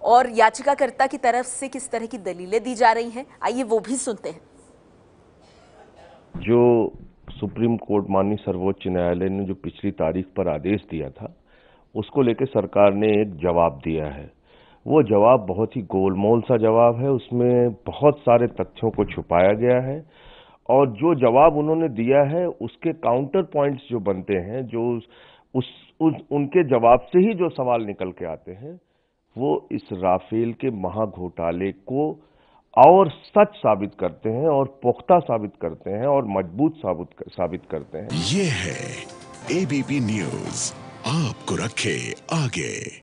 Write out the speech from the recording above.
और याचिकाकर्ता की तरफ से किस तरह की दलीलें दी जा रही हैं, आइए वो भी सुनते हैं। जो सुप्रीम कोर्ट माननीय सर्वोच्च न्यायालय ने जो पिछली तारीख पर आदेश दिया था, उसको लेकर सरकार ने एक जवाब दिया है। वो जवाब बहुत ही गोलमोल सा जवाब है, उसमें बहुत सारे तथ्यों को छुपाया गया है। और जो जवाब उन्होंने दिया है उसके काउंटर पॉइंट्स जो बनते हैं, जो उनके जवाब से ही जो सवाल निकल के आते हैं, वो इस राफेल के महाघोटाले को और सच साबित करते हैं और पुख्ता साबित करते हैं और मजबूत साबित करते हैं। ये है एबीपी न्यूज, आपको रखे आगे।